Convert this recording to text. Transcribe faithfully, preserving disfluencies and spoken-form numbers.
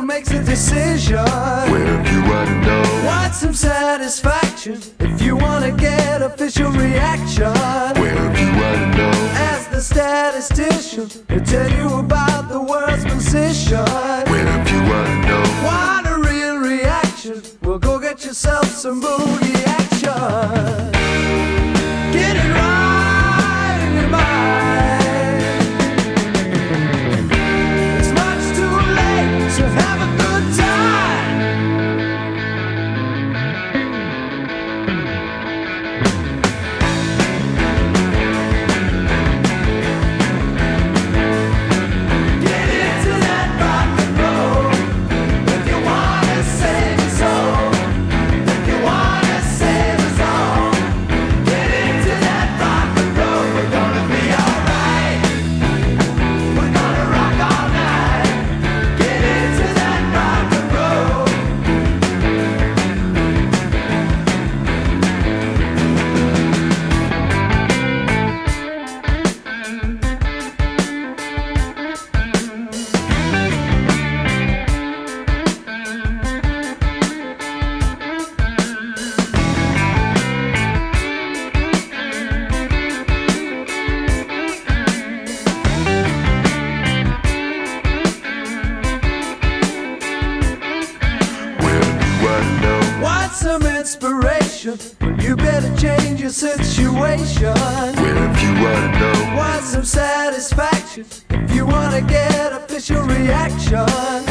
who makes a decision? Well, if you wanna know, Want some satisfaction? If you wanna get official reaction? well, if you wanna know, As the statistician, he'll tell you about the world's position. well, if you wanna know, Want a real reaction? Well, go get yourself some booty action. Get it right in your mind. It's much too late, so have a good time. Get into that rock and roll if you wanna save your soul. If you wanna save us all, get into that rock and roll. We're gonna be alright. We're gonna rock all night. Get into that rock and roll. well, if you wanna know, Want some inspiration? Well, you better change your situation. well, if you wanna know, Want some satisfaction? If you wanna get official reaction?